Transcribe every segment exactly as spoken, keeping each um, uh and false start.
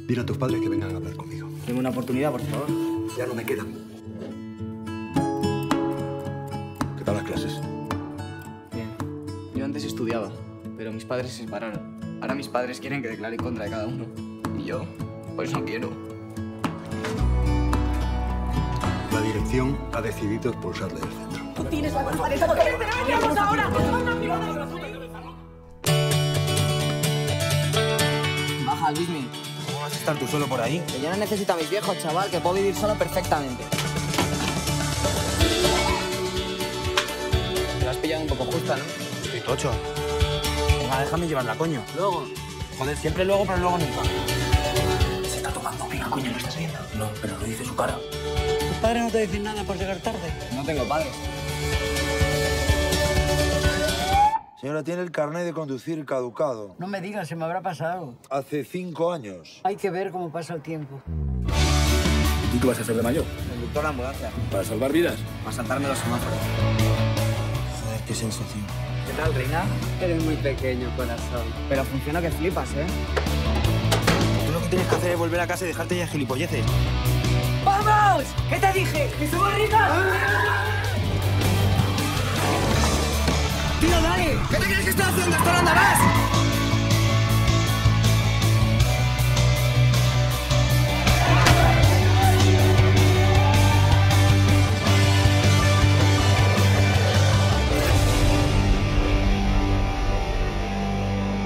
Dile a tus padres que vengan a hablar conmigo. Dime una oportunidad, por favor. Ya no me quedan. ¿Qué tal las clases? Bien. Yo antes estudiaba, pero mis padres se separaron. Ahora mis padres quieren que declare contra de cada uno. Y yo, pues no quiero. La dirección ha decidido expulsarle del centro. Tú tienes la culpa de todo. ¿Pero qué hacemos ahora? Baja, Luismi. ¿Cómo vas a estar tú solo por ahí? Que yo no necesito a mis viejos, chaval, que puedo vivir solo perfectamente. Te lo has pillado un poco justa, ¿no? Estoy tocho. Venga, déjame llevarla, coño. Luego. Joder, siempre luego, pero luego nunca. Se está tomando pica, coño, ¿lo estás viendo? No, pero lo dice su cara. ¿Tus padres no te dicen nada por llegar tarde? No tengo padres. Señora, tiene el carnet de conducir caducado. No me digas, se me habrá pasado. Hace cinco años. Hay que ver cómo pasa el tiempo. ¿Y tú qué vas a hacer de mayor? Conductor de ambulancia. ¿Para salvar vidas? Para saltarme los semáforos. Joder, qué sensación. ¿Qué tal, reina? Eres muy pequeño, corazón. Pero funciona que flipas, ¿eh? Tú lo que tienes que hacer es volver a casa y dejarte ya gilipolleces. ¡Vamos! ¿Qué te dije? ¡Que somos ricos! ¡Tío, dale! ¿Qué te crees que estoy haciendo? ¡Esto no anda más!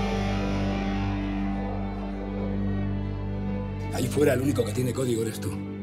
Ahí fuera el único que tiene código eres tú.